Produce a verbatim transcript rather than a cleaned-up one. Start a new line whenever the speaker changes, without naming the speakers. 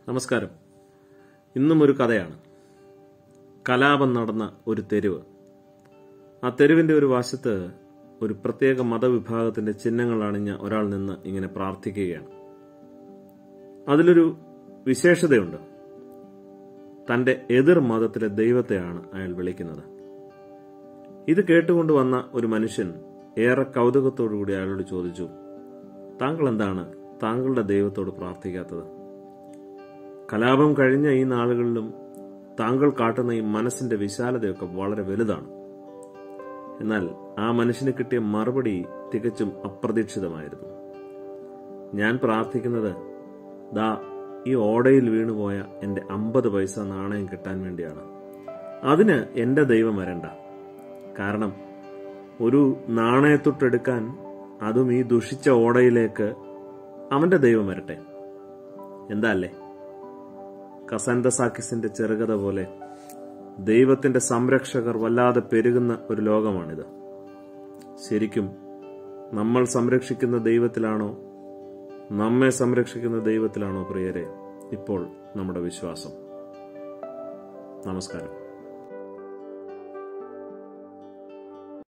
നമസ്കാരം. ഇന്നും ഒരു കഥയാണ്. കലാപം നടന്ന ഒരു തെരുവ്. ആ തെരുവിന്റെ ഒരു വശത്ത് ഒരു പ്രത്യേക മതവിഭാഗത്തിന്റെ ചിഹ്നങ്ങൾ അണിഞ്ഞ ഒരാൾ നിന്ന് ഇങ്ങനെ പ്രാർത്ഥിക്കുകയാണ്. അതിലൊരു വിശേഷതയുണ്ട്. തന്റെ എതിർ മതത്തിലെ ദൈവത്തെയാണ് അയാൾ വിളിക്കുന്നത്. ഇത് കേട്ടുകൊണ്ട് വന്ന ഒരു മനുഷ്യൻ ഏറെ കൗതുകത്തോടുകൂടി അയാളോട് ചോദിച്ചു, താങ്കൾ എന്താണ് താങ്കളുടെ ദൈവത്തോട് പ്രാർത്ഥിക്കാത്തത്? കലാപം കഴിഞ്ഞ ഈ നാളുകളിലും താങ്കൾ കാട്ടുന്ന ഈ മനസ്സിന്റെ വിശാലതയൊക്കെ വളരെ വലുതാണ്. എന്നാൽ ആ മനുഷ്യന് കിട്ടിയ മറുപടി തികച്ചും അപ്രതീക്ഷിതമായിരുന്നു. ഞാൻ പ്രാർത്ഥിക്കുന്നത് ദാ ഈ ഓടയിൽ വീണുപോയ എന്റെ അമ്പത് പൈസ നാണയം കിട്ടാൻ വേണ്ടിയാണ്. അതിന് എന്റെ ദൈവം വരണ്ട. കാരണം ഒരു നാണയത്തൊട്ടെടുക്കാൻ, അതും ഈ ദുഷിച്ച ഓടയിലേക്ക്, അവന്റെ ദൈവം വരട്ടെ. എന്താ അല്ലേ? കസന്തസാക്കിസിന്റെ ചെറുകഥ പോലെ ദൈവത്തിന്റെ സംരക്ഷകർ വല്ലാതെ പെരുകുന്ന ഒരു ലോകമാണിത്. ശരിക്കും നമ്മൾ സംരക്ഷിക്കുന്ന ദൈവത്തിലാണോ, നമ്മെ സംരക്ഷിക്കുന്ന ദൈവത്തിലാണോ പ്രിയരെ ഇപ്പോൾ നമ്മുടെ വിശ്വാസം? നമസ്കാരം.